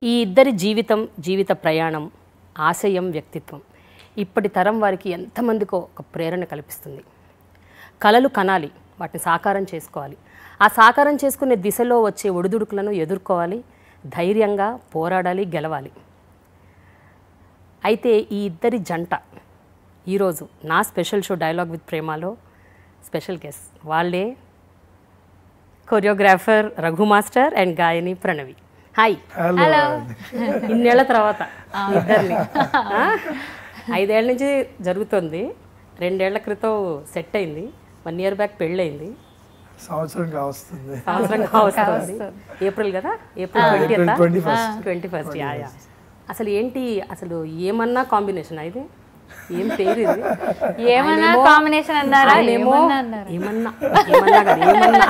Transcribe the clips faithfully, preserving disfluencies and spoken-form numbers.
ఈ ఇద్దరి జీవితం, జీవిత ప్రయాణం, ఆశయం, వ్యక్తిత్వం ఇప్పటి తరం వారికి ఎంతమందికో ఒక ప్రేరణ కల్పిస్తుంది. కలలు కనాలి, వాటిని సాకారం చేసుకోవాలి. ఆ సాకారం చేసుకునే దిశలో వచ్చే ఒడిదుడుకులను ఎదుర్కోవాలి, ధైర్యంగా పోరాడాలి, గెలవాలి. అయితే ఈ ఇద్దరి జంట ఈరోజు నా స్పెషల్ షో డైలాగ్ విత్ ప్రేమలో స్పెషల్ గెస్ట్. వాళ్ళే కొరియోగ్రాఫర్ రఘు మాస్టర్ అండ్ గాయని ప్రణవి. హాయ్. హలో. ఇన్నేళ్ల తర్వాత ఇద్దరిని ఐదేళ్ల నుంచి జరుగుతుంది. రెండేళ్ల క్రితం సెట్ అయింది, వన్ ఇయర్ బ్యాక్ పెళ్ళయింది, సంవత్సరం కావస్తుంది సంవత్సరం కావస్తుంది. ఏప్రిల్ కదా, April twenty first twenty first yeah yeah అసలు ఏంటి, అసలు ఏమన్నా కాంబినేషన్ ఇది, ఏం పేరు ఇది, ఏమన్నా కాంబినేషన్ అన్నారా? ఏమో ఏమన్నా ఏమన్నా కదా ఏమన్నా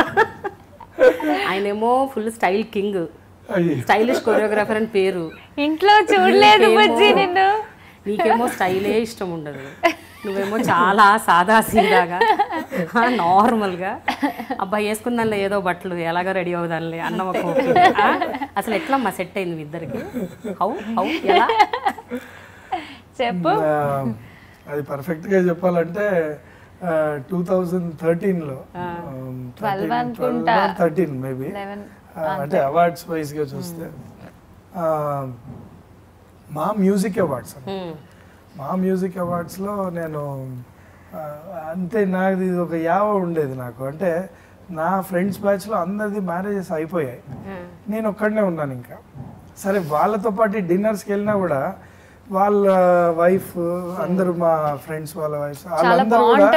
ఆయనేమో full style king, stylish choreographer అని పేరు. ఇంట్లో చూడలేదు బుజ్జి నిన్ను. నీకేమో స్టైలే ఇష్టం ఉండదు, నువ్వేమో చాలా సాదా సీదాగా నార్మల్గా అబ్బాయి వేసుకుందానిలే ఏదో బట్టలు ఎలాగో రెడీ అవుదానిలే అన్న ఒక అసలు ఎట్లా మా సెట్ అయింది మీ ఇద్దరికి? హౌ హౌ ఎలా చెప్పు. అది పర్ఫెక్ట్ గా చెప్పాలంటే టూ థౌజండ్ థర్టీన్ లో థర్టీన్ మేబీ అంటే అవార్డ్స్ వైజ్ గా చూస్తే Maa music awards Maa music అవార్డ్స్లో నేను అంతే, నాది ఒక యావ ఉండేది నాకు. అంటే నా ఫ్రెండ్స్ బ్యాచ్లో అందరిది మ్యారేజెస్ అయిపోయాయి, నేను ఒక్కడనే ఉన్నాను ఇంకా. సరే వాళ్ళతో పాటు డిన్నర్స్కి వెళ్ళినా కూడా వాళ్ళ వైఫ్ అందరూ, మా ఫ్రెండ్స్ వాళ్ళ వైఫ్ వాళ్ళందరూ కూడా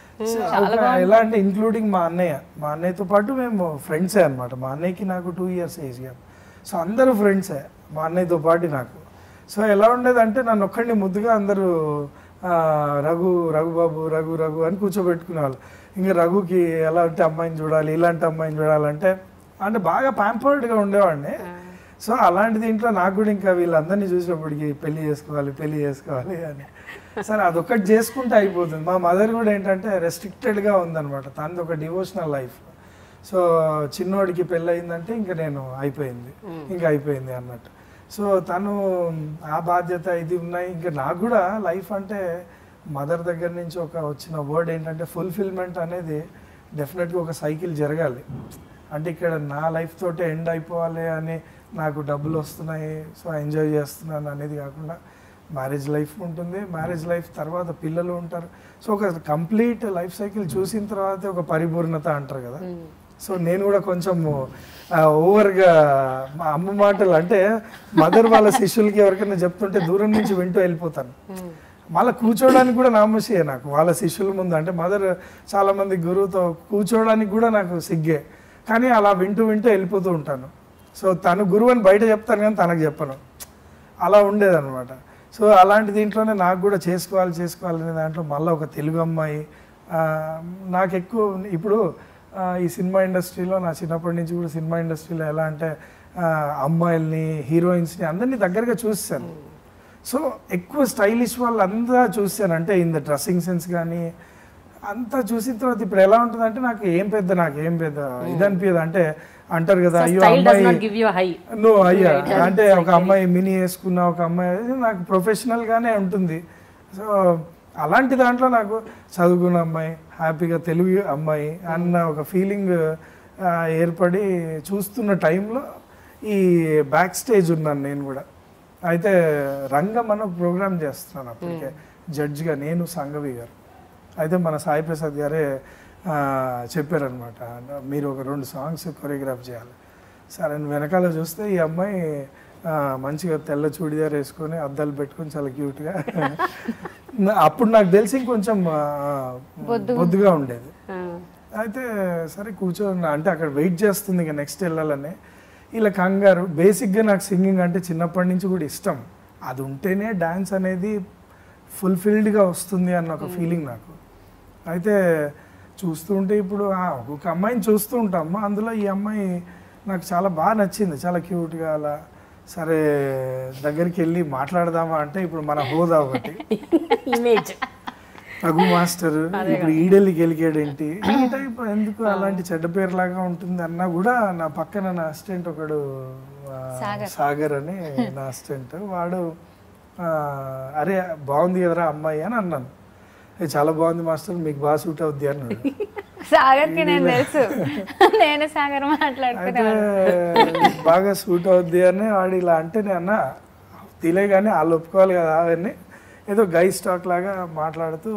ఎలా అంటే ఇంక్లూడింగ్ మా అన్నయ్య, మా అన్నయ్యతో పాటు మేము ఫ్రెండ్సే అనమాట. మా అన్నయ్యకి నాకు two years age gap. So అందరూ ఫ్రెండ్సే మా అన్నయ్యతో పాటు నాకు. సో ఎలా ఉండేదంటే నన్ను ఒక్కడిని ముద్దుగా అందరూ రఘు రఘుబాబు రఘు రఘు అని కూర్చోబెట్టుకునేవాళ్ళు. ఇంకా రఘుకి ఎలాంటి అమ్మాయిని చూడాలి, ఇలాంటి అమ్మాయిని చూడాలంటే అంటే బాగా ప్యాంపర్డ్గా ఉండేవాడిని. సో అలాంటి దీంట్లో నాకు కూడా ఇంకా వీళ్ళందరినీ చూసినప్పటికీ పెళ్లి చేసుకోవాలి పెళ్లి చేసుకోవాలి అని. సరే అదొక్కటి చేసుకుంటే అయిపోతుంది. మా మదర్ కూడా ఏంటంటే రెస్ట్రిక్టెడ్గా ఉందన్నమాట, తనది ఒక డివోషనల్ లైఫ్. సో చిన్నోడికి పెళ్ళి అయిందంటే ఇంకా నేను అయిపోయింది, ఇంకా అయిపోయింది అన్నట్టు. సో తను ఆ బాధ్యత ఇది ఉన్నాయి. ఇంకా నాకు కూడా లైఫ్ అంటే మదర్ దగ్గర నుంచి ఒక వచ్చిన వర్డ్ ఏంటంటే ఫుల్ఫిల్మెంట్ అనేది డెఫినెట్గా ఒక సైకిల్ జరగాలి. అంటే ఇక్కడ నా లైఫ్ తోటే ఎండ్ అయిపోవాలి అని నాకు డబ్బులు వస్తున్నాయి సో ఎంజాయ్ చేస్తున్నాను అనేది కాకుండా మ్యారేజ్ లైఫ్ ఉంటుంది, మ్యారేజ్ లైఫ్ తర్వాత పిల్లలు ఉంటారు. సో ఒక కంప్లీట్ లైఫ్ సైకిల్ చూసిన తర్వాత ఒక పరిపూర్ణత అంటారు కదా. సో నేను కూడా కొంచెం ఓవర్గా మా అమ్మ మాటలు అంటే మదర్ వాళ్ళ శిష్యులకి ఎవరికైనా చెప్తుంటే దూరం నుంచి వింటూ వెళ్ళిపోతాను. మళ్ళీ కూర్చోవడానికి కూడా నామోషియే నాకు వాళ్ళ శిష్యుల ముందు. అంటే మదర్ చాలామంది గురువుతో కూర్చోవడానికి కూడా నాకు సిగ్గే, కానీ అలా వింటూ వింటూ వెళ్ళిపోతూ ఉంటాను. సో తను గురువు అని బయట చెప్తాను కానీ తనకు చెప్పను, అలా ఉండేదన్నమాట. సో అలాంటి దీంట్లోనే నాకు కూడా చేసుకోవాలి చేసుకోవాలనే దాంట్లో మళ్ళీ ఒక తెలుగు అమ్మాయి నాకు ఎక్కువ. ఇప్పుడు ఈ సినిమా ఇండస్ట్రీలో నా చిన్నప్పటి నుంచి కూడా సినిమా ఇండస్ట్రీలో ఎలా అంటే అమ్మాయిల్ని హీరోయిన్స్ని అందరినీ దగ్గరగా చూసాను. సో ఎక్కువ స్టైలిష్ వాళ్ళు అంతా చూసాను. అంటే ఇన్ ద డ్రెస్సింగ్ సెన్స్ కానీ అంతా చూసిన తర్వాత ఇప్పుడు ఎలా ఉంటుందంటే నాకు ఏం పెద్ద నాకు ఏం పెద్ద ఇది అనిపించదు. అంటే అంటారు కదా అయ్యో అమ్మాయి నో అయ్యా అంటే ఒక అమ్మాయి మినీ వేసుకున్న ఒక అమ్మాయి నాకు ప్రొఫెషనల్గానే ఉంటుంది. సో అలాంటి దాంట్లో నాకు చదువుకున్న అమ్మాయి హ్యాపీగా తెలుగు అమ్మాయి అన్న ఒక ఫీలింగ్ ఏర్పడి చూస్తున్న టైంలో ఈ బ్యాక్ స్టేజ్ ఉన్నాను నేను కూడా. అయితే రంగం అన్న ప్రోగ్రామ్ చేస్తున్నాను అప్పటికే జడ్జిగా, నేను సంఘవి గారు. అయితే మన సాయి ప్రసాద్ గారే చెప్పారనమాట, మీరు ఒక రెండు సాంగ్స్ కొరియోగ్రాఫ్ చేయాలి. సరే వెనకాల చూస్తే ఈ అమ్మాయి మంచిగా తెల్ల చూడిదార్ వేసుకొని అద్దాలు పెట్టుకొని చాలా క్యూట్గా, అప్పుడు నాకు తెలిసి ఇంకొంచెం బొద్దుగా ఉండేది. అయితే సరే కూర్చొని అంటే అక్కడ వెయిట్ చేస్తుంది ఇక నెక్స్ట్ వెళ్ళాలని. ఇలా కంగారు. బేసిక్గా నాకు సింగింగ్ అంటే చిన్నప్పటి నుంచి కూడా ఇష్టం, అది ఉంటేనే డ్యాన్స్ అనేది ఫుల్ఫిల్డ్గా వస్తుంది అన్న ఒక ఫీలింగ్ నాకు. అయితే చూస్తూ ఉంటే ఇప్పుడు ఒక్కొక్క అమ్మాయిని చూస్తూ ఉంటాము, అందులో ఈ అమ్మాయి నాకు చాలా బాగా నచ్చింది, చాలా క్యూట్గా అలా. సరే దగ్గరికి వెళ్ళి మాట్లాడదామా అంటే ఇప్పుడు మన హోదా ఒకటి ఇమేజ్ రఘు మాస్టర్ ఇప్పుడు ఈడెల్లి గెలికాడేంటి ఈ టైప్ ఎందుకు అలాంటి చెడ్డ పేరు లాగా ఉంటుంది అన్నా కూడా నా పక్కన నా అసిస్టెంట్ ఒకడు సాగర్ అని నా అసిస్టెంట్. వాడు ఆ, అరే బాగుంది కదరా అమ్మాయి అని అన్నాను. "ఏ, చాలా బాగుంది మాస్టర్, మీకు బాగా సూట్ అవుద్ది అన్నాడు. సాగర్కి నేను తెలుసు, నేను సాగర్ అయితే మాట్లాడుతున్నాను. బాగా సూట్ అవుద్ది అని వాడు ఇలా అంటే నేను అన్న తెలియ కానీ వాళ్ళు ఒప్పుకోవాలి కదా అవన్నీ. ఏదో గై స్టాక్ లాగా మాట్లాడుతూ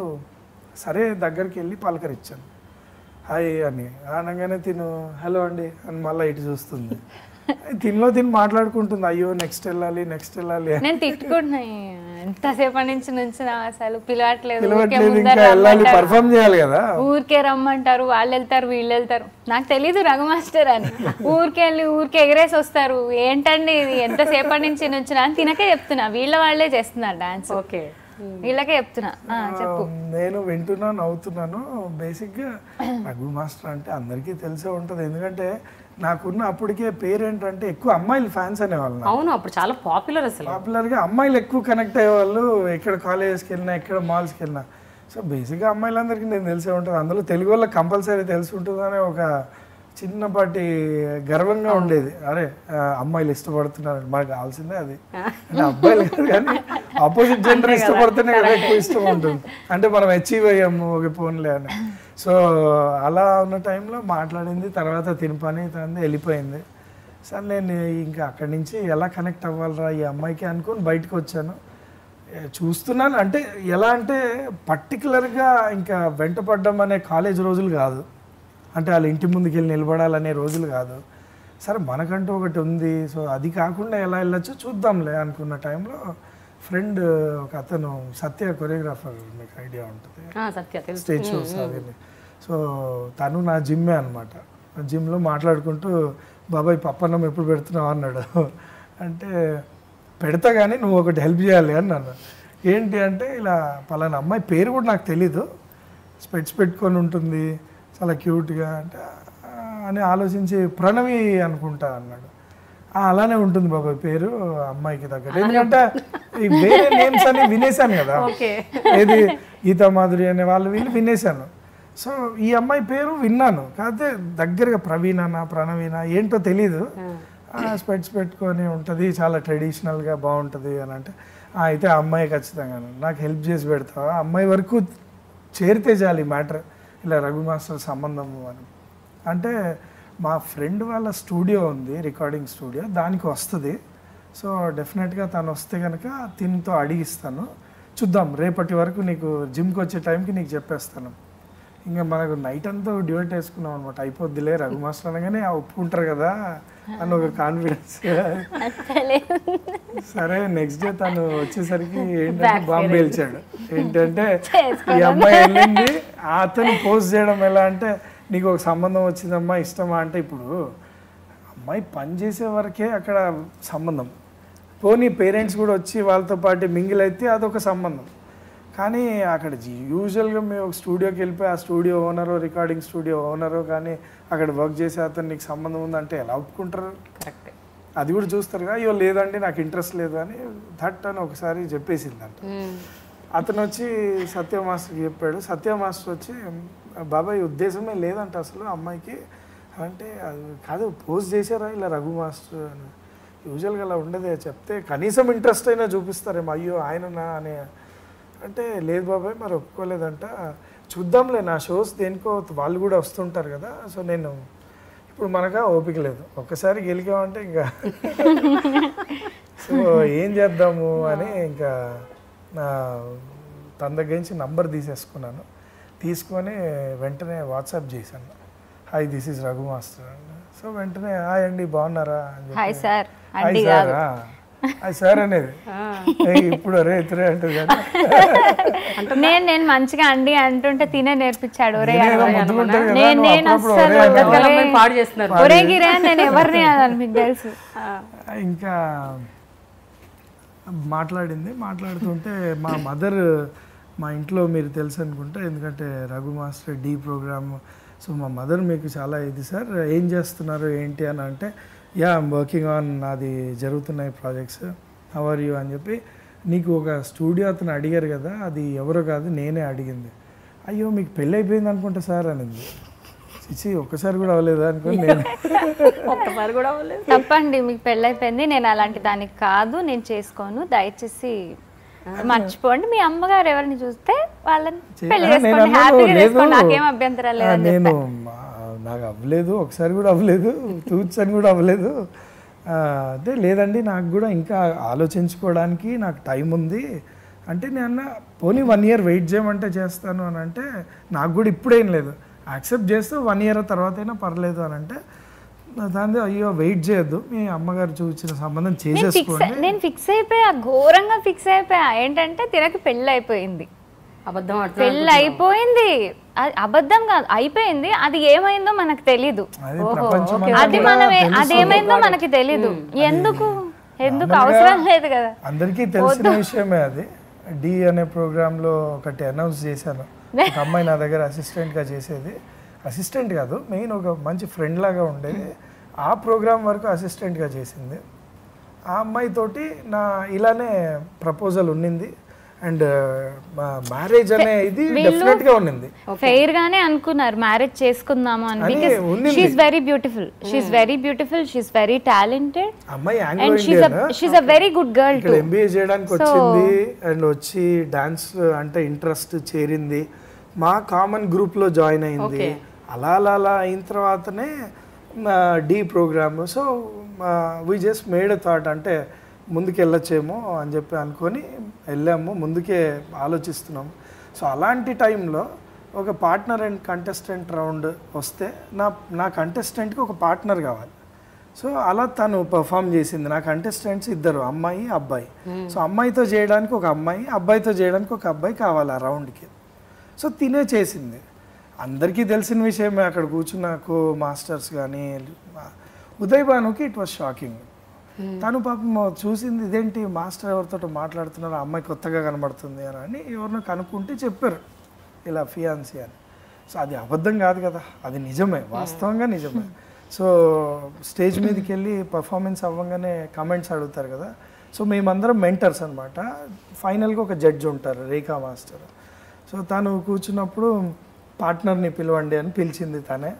సరే దగ్గరికి వెళ్ళి పలకరించాను. హాయ్ అని అనగానే తిను హలో అండి అని మళ్ళీ ఇటు చూస్తుంది. తినలో తిని మాట్లాడుకుంటుంది, అయ్యో నెక్స్ట్ వెళ్ళాలి నెక్స్ట్ వెళ్ళాలి అని. నేను తిట్టుకుంటున్నా, ఎంతసేపటి నుంచి నుంచి అసలు పిలవట్లేదు, ఊరికే పిలవట్లేదు, ముందర ఇంకా వెళ్ళాలి, రమ్మంటారు. పర్ఫామ్ చేయాలి కదా. ఊరికే రమ్మంటారు, వాళ్ళు వెళ్తారు వీళ్ళు వెళ్తారు. నాకు తెలీదు రఘు మాస్టర్ అని. ఊరికే వెళ్ళి ఊరికే ఎగరేసి వస్తారు. ఏంటండి ఇది ఎంతసేపటి నుంచి నుంచి అని తినకే చెప్తున్నా, వీళ్ళ వాళ్ళే చేస్తున్నారు డాన్స్. ఓకే, వీళ్ళకే చెప్తున్నా. ఆ, చెప్పు. నేను వింటున్నా నవ్వుతున్నాను. బేసిక్గా రఘు మాస్టర్ అంటే అందరికీ తెలిసే ఉంటుంది, ఎందుకంటే నాకున్న అప్పటికే పేరు ఏంటంటే ఎక్కువ అమ్మాయిలు ఫ్యాన్స్ అనేవాళ్ళు. అవును, అప్పుడు చాలా పాపులర్ అసలు. పాపులర్గా అమ్మాయిలు ఎక్కువ కనెక్ట్ అయ్యేవాళ్ళు, ఎక్కడ కాలేజెస్కి వెళ్ళినా ఎక్కడ మాల్స్కి వెళ్ళినా. సో బేసిక్గా అమ్మాయిలందరికీ నేను తెలిసే ఉంటుంది, అందులో తెలుగు వాళ్ళకి కంపల్సరీ తెలిసి ఉంటుందనే ఒక చిన్నపాటి గర్వంగా ఉండేది. అరే ఆ, అమ్మాయిలు ఇష్టపడుతున్నారు, మనకు కావాల్సిందే అది. అంటే అబ్బాయిలు కాదు కానీ ఆపోజిట్ జెండర్ ఇష్టపడితేనే కదా ఎక్కువ ఇష్టం ఉంటుంది. అంటే మనం అచీవ్ అయ్యాము ఒక ఫోన్లే అని. సో అలా ఉన్న టైంలో మాట్లాడింది, తర్వాత తిని పని తనది వెళ్ళిపోయింది. సార్ నేను ఇంకా అక్కడి నుంచి ఎలా కనెక్ట్ అవ్వాలరా ఈ అమ్మాయికి అనుకుని బయటకు వచ్చాను. ఏ, చూస్తున్నాను అంటే ఎలా అంటే పర్టికులర్గా ఇంకా వెంటపడ్డం అనే కాలేజ్ రోజులు కాదు, అంటే వాళ్ళ ఇంటి ముందుకు వెళ్ళి నిలబడాలనే రోజులు కాదు. సరే మనకంటూ ఒకటి ఉంది, సో అది కాకుండా ఎలా వెళ్ళొచ్చో చూద్దాంలే అనుకున్న టైంలో ఫ్రెండ్ ఒక అతను సత్య కొరియోగ్రాఫర్, మీకు ఐడియా ఉంటుంది, ఆ, సత్య తెలుసు. స్టేజ్ షోస్ అవి. సో తను నా జిమ్మే అనమాట. జిమ్లో మాట్లాడుకుంటూ బాబాయ్ పప్పన్నం ఎప్పుడు పెడుతున్నావు అన్నాడు. అంటే పెడతా కానీ నువ్వు ఒకటి హెల్ప్ చేయాలి అన్నాను. ఏంటి అంటే ఇలా పలానా అమ్మాయి పేరు కూడా నాకు తెలీదు, స్పెట్స్ పెట్టుకొని ఉంటుంది, చాలా క్యూట్గా అంటే "ఆ" అని ఆలోచించి ప్రణవి అనుకుంటా అన్నాడు. "ఆ, అలానే ఉంటుంది బాబాయ్ పేరు అమ్మాయికి తగ్గట్టు", ఎందుకంటే ఈ వేరే నేమ్స్ అని వినేశాను కదా, ఏది గీతా మాధురి అనే వాళ్ళు వీళ్ళు వినేశాను. సో ఈ అమ్మాయి పేరు విన్నాను, కాకపోతే దగ్గరగా ప్రవీణనా ప్రణవీనా ఏంటో తెలీదు. స్పెట్స్ పెట్టుకొని ఉంటుంది, చాలా ట్రెడిషనల్గా బాగుంటుంది అని అంటే "ఆ, అయితే ఆ అమ్మాయి ఖచ్చితంగా నాకు హెల్ప్ చేసి పెడతావా, అమ్మాయి వరకు చేరితే చాలు ఈ మ్యాటర్, ఇలా రఘు మాస్టర్ సంబంధము" అని అంటే మా ఫ్రెండ్ వాళ్ళ స్టూడియో ఉంది, రికార్డింగ్ స్టూడియో, దానికి వస్తుంది. సో డెఫినెట్గా తను వస్తే కనుక తినతో అడిగిస్తాను, చూద్దాం రేపటి వరకు నీకు జిమ్కి వచ్చే టైంకి నీకు చెప్పేస్తాను. ఇంకా మనకు నైట్ అంతా డ్యూట్ వేసుకున్నాం అనమాట, అయిపోద్దిలే రఘు మాస్టర్ అనగానే ఆ ఒప్పుకుంటారు కదా అని ఒక కాన్ఫిడెన్స్. సరే నెక్స్ట్ డే తను వచ్చేసరికి ఏంటంటే బాంబు పేల్చాడు. ఏంటంటే ఈ అమ్మాయి వెళ్ళింది, అతను పోస్ట్ చేయడం ఎలా అంటే నీకు ఒక సంబంధం వచ్చిందమ్మా ఇష్టమా అంటే, ఇప్పుడు అమ్మాయి పని చేసే వరకే అక్కడ సంబంధం, పోనీ పేరెంట్స్ కూడా వచ్చి వాళ్ళతో పాటు మింగిల్ అయితే అదొక సంబంధం. కానీ అక్కడ యూజువల్గా మేము ఒక స్టూడియోకి వెళ్ళిపోయి ఆ స్టూడియో ఓనరో రికార్డింగ్ స్టూడియో ఓనరో కానీ అక్కడ వర్క్ చేసే అతను నీకు సంబంధం ఉందంటే ఎలా ఒప్పుకుంటారు? కరెక్ట్. అది కూడా చూస్తారు కదా, అయ్యో లేదండి నాకు ఇంట్రెస్ట్ లేదు అని థట్ అని ఒకసారి చెప్పేసిందంట. అతను వచ్చి సత్య మాస్టర్కి చెప్పాడు. సత్య మాస్టర్ వచ్చి బాబాయ్ ఉద్దేశమే లేదంట అసలు అమ్మాయికి అంటే, అది కాదు పోస్ట్ చేశారా ఇలా రఘు మాస్టర్ అని, యూజువల్గా అలా ఉండదే, చెప్తే కనీసం ఇంట్రెస్ట్ అయినా చూపిస్తారేమో, అయ్యో ఆయననా అని అంటే లేదు బాబాయ్ మరి ఒప్పుకోలేదంట, చూద్దాంలే నా షోస్ దేనికో వాళ్ళు కూడా వస్తుంటారు కదా, సో నేను ఇప్పుడు మనగా ఓపిక లేదు, ఒక్కసారి గెలికామంటే ఇంకా సో ఏం చేద్దాము అని ఇంకా తన దగ్గర నుంచి నంబర్ తీసేసుకున్నాను. తీసుకొని వెంటనే వాట్సాప్ చేశాను, hi this is Raghu master. So వెంటనే హాయ్ అండి బాగున్నారా అని hi sir, hi sir hi sir అనేది ఇప్పుడు అరే ఇతరే అంటుంది కదా. నేను నేను మంచిగా అండి అంటుంటే తినే నేర్పించాడు. ఒరే ముద్దుకుంటారు నేను నేను అసలు పాడు చేస్తున్నారు. ఒరే గిరే నేను ఎవరిని అని మీకు తెలుసు. ఇంకా మాట్లాడింది. మాట్లాడుతుంటే మా మదర్, మా ఇంట్లో మీరు తెలుసు అనుకుంటా, ఎందుకంటే Raghu master the programme, so మా మదర్ మీకు చాలా ఇది సార్ ఏం చేస్తున్నారు ఏంటి అని అంటే, యా ఐమ్ వర్కింగ్ ఆన్, నాది జరుగుతున్నాయి ప్రాజెక్ట్స్, హౌ ఆర్ యూ అని చెప్పి, నీకు ఒక స్టూడియో అతను అడిగారు కదా అది ఎవరో కాదు నేనే అడిగింది. అయ్యో మీకు పెళ్ళి అయిపోయింది అనుకుంటా సార్ అనింది. చిచి ఒక్కసారి కూడా అవ్వలేదు అనుకోని నేను ఒక్కసారి కూడా అవ్వలేదు. తప్పండి, మీకు పెళ్ళైపోయింది, నేను అలాంటి దానికి కాదు, నేను చేసుకోను, దయచేసి మర్చిపోండి. మీ అమ్మగారు ఎవరిని చూస్తే వాళ్ళని పెళ్లి చేసుకోండి, హ్యాపీగా చేసుకోండి, నాకేం అభ్యంతరాలు లేదని నేను నాకు అవ్వలేదు, ఒకసారి కూడా అవ్వలేదు, తూచని కూడా అవ్వలేదు. అంటే లేదండి నాకు కూడా ఇంకా ఆలోచించుకోవడానికి నాకు టైం ఉంది అంటే, నేను పోనీ వన్ ఇయర్ వెయిట్ చేయమంటే చేస్తాను అని అంటే, నాకు కూడా ఇప్పుడేం లేదు, యాక్సెప్ట్ చేస్తే వన్ ఇయర్ తర్వాత అయినా పర్లేదు అని అంటే, దాని అయ్యో వెయిట్ చేయొద్దు, మీ అమ్మగారు చూసిన సంబంధం చేసేసుకోండి. నేను ఫిక్స్ అయిపోయా, ఘోరంగా ఫిక్స్ అయిపోయా. ఏంటంటే తినకి పెళ్ళి అయిపోయింది, అబద్ధం పెళ్ళి అయిపోయింది, అబద్ధం కాదు అయిపోయింది, అది ఏమైందో మనకు తెలీదు, అది మనం అదేమైందో మనకి తెలీదు, ఎందుకు ఎందుకు అవసరం లేదు కదా. అందరికీ తెలిసిన విషయమే అది. డి అనే ప్రోగ్రామ్ లో ఒకటి అనౌన్స్ చేశాను, ఒక అమ్మాయి నా దగ్గర అసిస్టెంట్ గా చేసేది, అసిస్టెంట్ కాదు మెయిన్ ఒక మంచి ఫ్రెండ్ లాగా ఉండేది, ఆ ప్రోగ్రామ్ వరకు అసిస్టెంట్గా చేసింది. ఆ అమ్మాయితోటి నా ఇలానే ప్రపోజల్ ఉన్నింది అండ్ మ్యారేజ్ అనే ఇది డెఫినెట్ గా ఉన్నింది. ఫెయిర్ గానే అనుకున్నారు మ్యారేజ్ చేసుకుందాము అని, because she is very beautiful, she is very beautiful, she is very talented, అమ్మాయి Anglo Indian, she is a very good girl too. MBA చేయడానికి వచ్చింది అండ్ వచ్చి డాన్స్ అంటే ఇంట్రెస్ట్ చేరింది, మా కామన్ గ్రూప్ లో జాయిన్ అయింది. అలా అలా అలా అయిన తర్వాతనే the programme. So we just made a thought, అంటే ముందుకు వెళ్ళొచ్చేమో అని చెప్పి అనుకొని వెళ్ళాము, ముందుకే ఆలోచిస్తున్నాము. సో అలాంటి టైంలో ఒక పార్ట్నర్ అండ్ కంటెస్టెంట్ రౌండ్ వస్తే నా నా కంటెస్టెంట్కి ఒక పార్ట్నర్ కావాలి. సో అలా తను పర్ఫామ్ చేసింది. నా కంటెస్టెంట్స్ ఇద్దరు, అమ్మాయి అబ్బాయి. సో అమ్మాయితో చేయడానికి ఒక అమ్మాయి, అబ్బాయితో చేయడానికి ఒక అబ్బాయి కావాలి ఆ రౌండ్కి. సో తినే చేసింది. అందరికీ తెలిసిన విషయమే, అక్కడ కూర్చున్న కో మాస్టర్స్ కానీ ఉదయ్ భానుకి ఇట్ వాస్ షాకింగ్. తను పాపం చూసింది, ఇదేంటి మాస్టర్ ఎవరితో మాట్లాడుతున్నారు, ఆ అమ్మాయి కొత్తగా కనబడుతుంది అని అని ఎవరినో కనుక్కుంటే చెప్పారు ఇలా ఫియాన్సీ అని. సో అది అబద్ధం కాదు కదా, అది నిజమే, వాస్తవంగా నిజమే. సో స్టేజ్ మీదకి వెళ్ళి పర్ఫార్మెన్స్ అవ్వగానే కమెంట్స్ అడుగుతారు కదా. సో మేమందరం మెంటర్స్ అనమాట. ఫైనల్గా ఒక జడ్జ్ ఉంటారు, రేఖా మాస్టర్. సో తను కూర్చున్నప్పుడు పార్ట్నర్ని పిలవండి అని పిలిచింది తనే.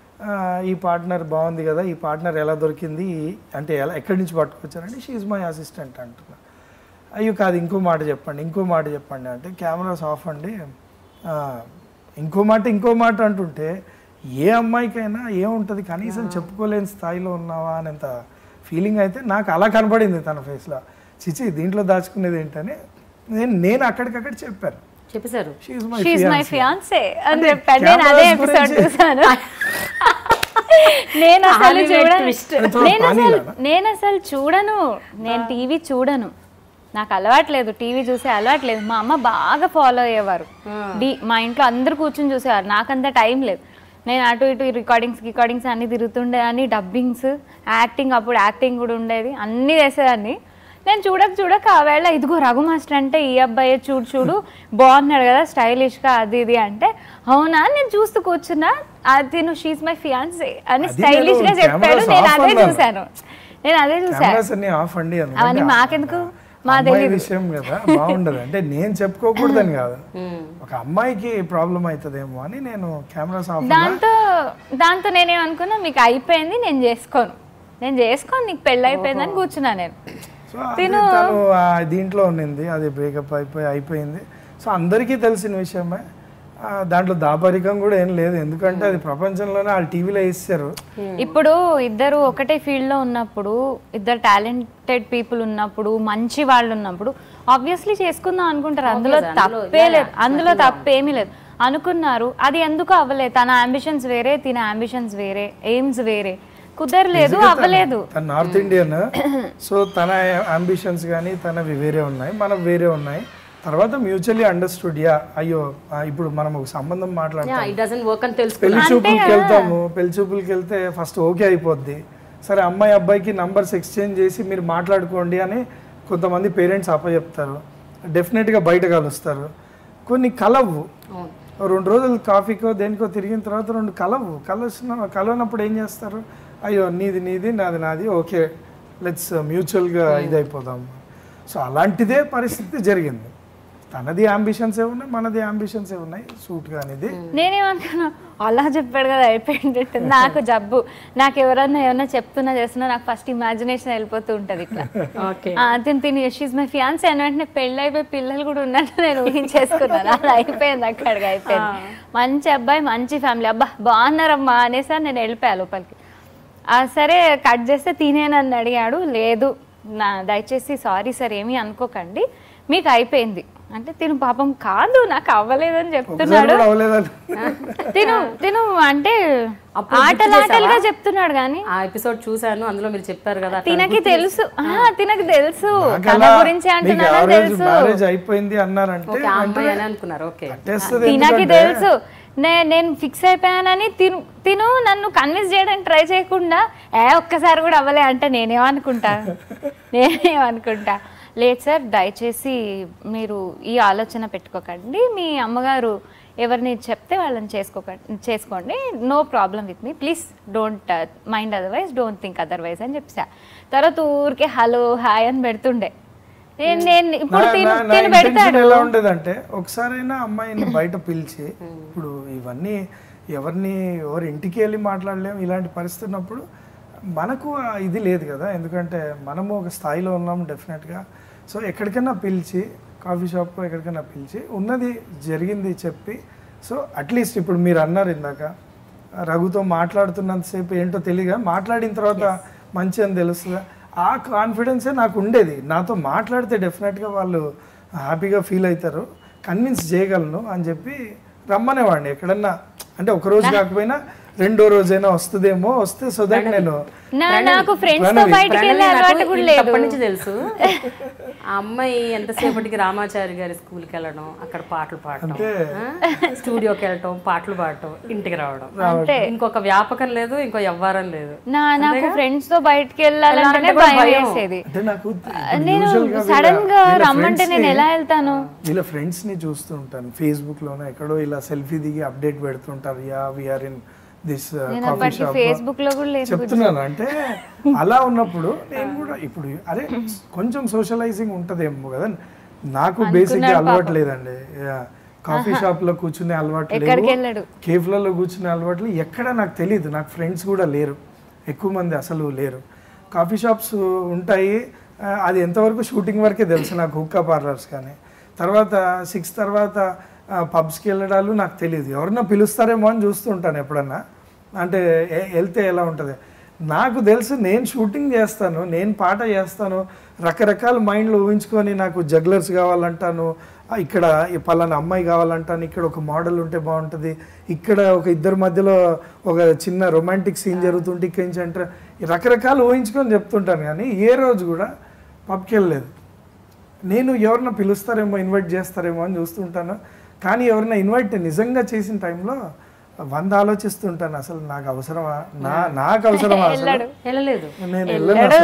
ఈ పార్ట్నర్ బాగుంది కదా, ఈ పార్ట్నర్ ఎలా దొరికింది అంటే ఎలా ఎక్కడి నుంచి పట్టుకొచ్చారంటే షీ ఈజ్ మై అసిస్టెంట్ అంటున్నా. అయ్యో కాదు ఇంకో మాట చెప్పండి, ఇంకో మాట చెప్పండి అంటే కెమెరాస్ ఆఫ్ అండి, ఇంకో మాట ఇంకో మాట అంటుంటే ఏ అమ్మాయికైనా ఏముంటుంది, కనీసం చెప్పుకోలేని స్థాయిలో ఉన్నావా అనేంత ఫీలింగ్ అయితే నాకు అలా కనపడింది తన ఫేస్లో. చిచి దీంట్లో దాచుకునేది ఏంటని నేను నేను అక్కడికక్కడ చెప్పాను, చెప్పేశారు మై ఫియాన్సే అని చెప్పాను. నేను అదే ఎపిసోడ్ చూసాను. నేను అసలు చూడను నేను అసలు నేను అసలు చూడను నేను టీవీ చూడను, నాకు అలవాట్లేదు, టీవీ చూసే అలవాట్లేదు. మా అమ్మ బాగా ఫాలో అయ్యేవారు, డి మా ఇంట్లో అందరు కూర్చొని చూసేవారు, నాకంత టైం లేదు. నేను అటు ఇటు రికార్డింగ్స్ రికార్డింగ్స్ అన్నీ తిరుగుతుండే, అన్ని డబ్బింగ్స్, యాక్టింగ్, అప్పుడు యాక్టింగ్ కూడా ఉండేది, అన్నీ చేసేదాన్ని. నేను చూడక చూడక ఆ వేళ ఇదిగో రఘు మాస్టర్ అంటే ఈ అబ్బాయి, చూడు చూడు బాగున్నాడు కదా స్టైలిష్గా అది ఇది అంటే, అవునా నేను చూస్తూ కూర్చున్నా, అది నువ్వు షీజ్ మై ఫియాన్సే అని స్టైలిష్గా చెప్పాడు. నేను అదే చూశాను నేను అదే చూసాను అవన్నీ మాకెందుకు, మా తెలియదు విషయం కదా, బాగుండదు అంటే నేను చెప్పుకోకూడదని కాదు, ఒక అమ్మాయికి ప్రాబ్లం అవుతుందేమో అని నేను కెమెరాస్ ఆఫ్. దాంతో దాంతో నేనేమనుకున్నా, మీకు అయిపోయింది నేను చేసుకోను, నేను చేసుకోను, నీకు పెళ్ళి అయిపోయిందని కూర్చున్నా నేను. సో తను దీంట్లో ఉన్నింది, అది బ్రేకప్ అయిపోయి అయిపోయింది. సో అందరికీ తెలిసిన విషయమే, దాంట్లో దాపరికం కూడా ఏం లేదు, ఎందుకంటే అది ప్రపంచంలోనే వాళ్ళు టీవీలో ఇస్తారు. ఇప్పుడు ఇద్దరు ఒకటే ఫీల్డ్ లో ఉన్నప్పుడు, ఇద్దరు టాలెంటెడ్ పీపుల్ ఉన్నప్పుడు, మంచి వాళ్ళు ఉన్నప్పుడు ఆబ్వియస్లీ చేసుకుందాం అనుకుంటారు, అందులో తప్పే లేదు, అందులో తప్పేమీ లేదు. అనుకున్నారు, అది ఎందుకు అవ్వలేదు, తన అంబిషన్స్ వేరే, తిన అంబిషన్స్ వేరే, ఎయిమ్స్ వేరే, కుదరలేదు, అవ్వలేదు. తన నార్త్ ఇండియన్, సో తన అంబిషన్స్ కానీ తనవి వేరే ఉన్నాయి, మనవి వేరే ఉన్నాయి. తర్వాత మ్యూచువల్లీ అండర్స్టూడ్, యా అయ్యో ఇప్పుడు మనం ఒక సంబంధం మాట్లాడతాం, పెళ్లి చూపులకి వెళ్తాము, పెళ్లి చూపులకి వెళ్తే ఫస్ట్ ఓకే అయిపోద్ది, సరే అమ్మాయి అబ్బాయికి నంబర్స్ ఎక్స్చేంజ్ చేసి మీరు మాట్లాడుకోండి అని కొంతమంది పేరెంట్స్ అప్పచెప్తారు, డెఫినెట్గా బయట కలుస్తారు. కొన్ని కలవు, రెండు రోజులు కాఫీకో దేనికో తిరిగిన తర్వాత రెండు కలవు, కలుస్తున్న కలవనప్పుడు ఏం చేస్తారు, అయ్యో నీది నీది నాది నాది, ఓకే లెట్స్ మ్యూచువల్గా ఇది అయిపోదాం. సో అలాంటిదే పరిస్థితి జరిగింది. తనది అంబిషన్స్ ఏ ఉన్నాయి, మనది అంబిషన్స్ ఏ ఉన్నాయి, షూట్ కానిది. నేనేమనుకున్నా అలా చెప్పాడు కదా అయిపోయింది. నాకు జబ్బు, నాకు ఎవరన్నా ఏమన్నా చెప్తున్నా చేస్తున్నా నాకు ఫస్ట్ ఇమాజినేషన్ వెళ్ళిపోతూ ఉంటుంది ఇట్లా. తిని తిని షీజ్ మై ఫియాన్సీ అని వెంటనే పెళ్ళి అయిపోయి పిల్లలు కూడా ఉన్నట్టు నేను ఊహించేసుకున్నాను. అలా అయిపోయింది, అక్కడికి అయిపోయింది. మంచి అబ్బాయి, మంచి ఫ్యామిలీ, అబ్బా బాగున్నారమ్మా అనేసి నేను వెళ్ళిపోయా లోపలికి. సరే కట్ చేస్తే తినేనని అడిగాడు. లేదు నా దయచేసి సారీ సార్ ఏమీ అనుకోకండి మీకు అయిపోయింది అంటే, తిను పాపం కాదు నాకు అవ్వలేదని చెప్తున్నాడు. తిను తిను అంటే ఆటలాటలుగా చెప్తున్నాడు కానీ ఆ ఎపిసోడ్ చూసాను, అందులో మీరు చెప్పారు కదా తినకి తెలుసు, తినకి తెలుసు కథ గురించి అంటున్నాను తెలుసు, అయిపోయింది అన్నారంటే అనుకున్నారు. ఓకే తినకి తెలుసు నేను ఫిక్స్ అయిపోయానని. తిను తిను నన్ను కన్విన్స్ చేయడానికి ట్రై చేయకుండా ఏ ఒక్కసారి కూడా అవ్వలే అంటే నేనేమనుకుంటా నేనేమనుకుంటా లేదు సార్ దయచేసి మీరు ఈ ఆలోచన పెట్టుకోకండి, మీ అమ్మగారు ఎవరిని చెప్తే వాళ్ళని చేసుకోకండి చేసుకోండి no problem with me, please don't mind otherwise, don't think otherwise అని చెప్పా. తర్వాత ఊరికే హలో హాయ్ అని పెడుతుండే. నేను ఇప్పుడు తిను పెడతాడు. ఎలా ఉండేదంటే ఒకసారైనా అమ్మాయిని బయట పిలిచి, ఇప్పుడు ఇవన్నీ ఎవరిని ఎవరి ఇంటికి వెళ్ళి మాట్లాడలేము ఇలాంటి పరిస్థితి ఉన్నప్పుడు మనకు ఇది లేదు కదా, ఎందుకంటే మనము ఒక స్థాయిలో ఉన్నాము డెఫినెట్గా. సో ఎక్కడికైనా పిలిచి కాఫీ షాప్లో ఎక్కడికైనా పిలిచి ఉన్నది జరిగింది చెప్పి, సో అట్లీస్ట్ ఇప్పుడు మీరు అన్నారు ఇందాక రఘుతో మాట్లాడుతున్నంతసేపు ఏంటో తెలియగా మాట్లాడిన తర్వాత మంచి అని తెలుస్తుందా, ఆ కాన్ఫిడెన్సే నాకు ఉండేది. నాతో మాట్లాడితే డెఫినెట్గా వాళ్ళు హ్యాపీగా ఫీల్ అవుతారు, కన్విన్స్ చేయగలను అని చెప్పి రమ్మనేవాడిని ఎక్కడన్నా. అంటే ఒక రోజు కాకపోయినా రెండో రోజైనా వస్తుందేమో, వస్తే సో దట్ నేను నాకు ఫ్రెండ్స్ తో బయటికి వెళ్ళే అలవాటు కూడా లేదు. అప్పటి నుంచి తెలుసు ఆ అమ్మాయి ఎంతసేపటికి రామాచారి గారి స్కూల్కి వెళ్ళడం, అక్కడ పాటలు పాడటం, స్టూడియోకి వెళ్ళటం, పాటలు పాడటం, ఇంటికి రావడం, ఇంకొక వ్యాపకం లేదు, ఇంకో వ్యవహారం లేదు. నాకు ఫ్రెండ్స్ తో బయటికి వెళ్ళాలంటే భయం వేసేది. నేను సడన్ గా రమ్మంటే నేను ఎలా వెళ్తాను? వీళ్ళ ఫ్రెండ్స్ ని చూస్తూ ఉంటాను ఫేస్బుక్ లోనే, ఎక్కడో ఇలా సెల్ఫీ దిగి అప్డేట్ పెడుతుంటారు, yeah we are in this coffee shop Facebook లో కూడా లేదు చెప్తున్నాను. అంటే అలా ఉన్నప్పుడు నేను కూడా ఇప్పుడు అరే కొంచెం సోషలైజింగ్ ఉంటదేమో కదా, నాకు బేసిక్గా అలవాటు లేదండి. కాఫీ షాప్ లో కూర్చునే అలవాటు లేదు, కేఫ్లలో కూర్చునే అలవాట్లు ఎక్కడ నాకు తెలియదు, నాకు ఫ్రెండ్స్ కూడా లేరు, ఎక్కువ మంది అసలు లేరు. కాఫీ షాప్స్ ఉంటాయి, అది ఎంతవరకు షూటింగ్ వరకే తెలుసు నాకు, హుక్కా పార్లర్స్ కానీ. తర్వాత సిక్స్ తర్వాత పబ్స్కి వెళ్ళడాలు నాకు తెలియదు, ఎవరన్నా పిలుస్తారేమో అని చూస్తుంటాను ఎప్పుడన్నా, అంటే వెళ్తే ఎలా ఉంటుంది. నాకు తెలుసు నేను షూటింగ్ చేస్తాను, నేను పాట చేస్తాను, రకరకాల మైండ్లో ఊహించుకొని నాకు జగ్లర్స్ కావాలంటాను, ఇక్కడ పలానా అమ్మాయి కావాలంటాను, ఇక్కడ ఒక మోడల్ ఉంటే బాగుంటుంది, ఇక్కడ ఒక ఇద్దరి మధ్యలో ఒక చిన్న రొమాంటిక్ సీన్ జరుగుతుంటే ఇక్కడి నుంచి అంటే రకరకాలు ఊహించుకొని చెప్తుంటాను. కానీ ఏ రోజు కూడా పబ్కి వెళ్ళలేదు. నేను ఎవరన్నా పిలుస్తారేమో, ఇన్వైట్ చేస్తారేమో అని చూస్తుంటాను. కానీ ఎవరైనా ఇన్వైట్ నిజంగా చేసిన టైంలో వంద ఆలోచిస్తుంటాను, అసలు నాకు అవసరమా, నా నాకు అవసరమా, వెళ్ళలేదు నేను వెళ్ళను,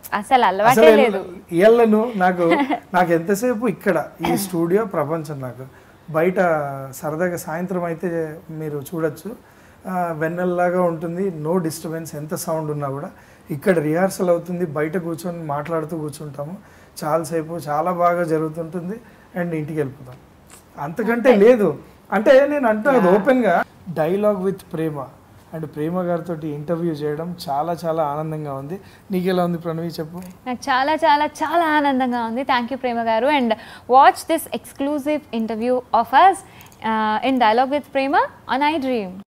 అసలు వెళ్ళను. నాకు నాకు ఎంతసేపు ఇక్కడ ఈ స్టూడియో ప్రపంచం. నాకు బయట సరదాగా సాయంత్రం అయితే మీరు చూడొచ్చు, వెన్నెల్లాగా ఉంటుంది, నో డిస్టర్బెన్స్, ఎంత సౌండ్ ఉన్నా కూడా. ఇక్కడ రిహార్సల్ అవుతుంది, బయట కూర్చొని మాట్లాడుతూ కూర్చుంటాము చాలాసేపు, చాలా బాగా జరుగుతుంటుంది, అండ్ ఇంటికి వెళ్ళిపోతాం. అంతకంటే లేదు. అంటే నేను అంటున్నది ఓపెన్గా, dialogue with Prema and Prema గారితో ఇంటర్వ్యూ చేయడం చాలా చాలా ఆనందంగా ఉంది. నీకు ఎలా ఉంది ప్రణవి చెప్పు? నాకు చాలా చాలా చాలా ఆనందంగా ఉంది. Thank you Prema garu. And watch this exclusive interview of us in dialogue with Prema on I dream.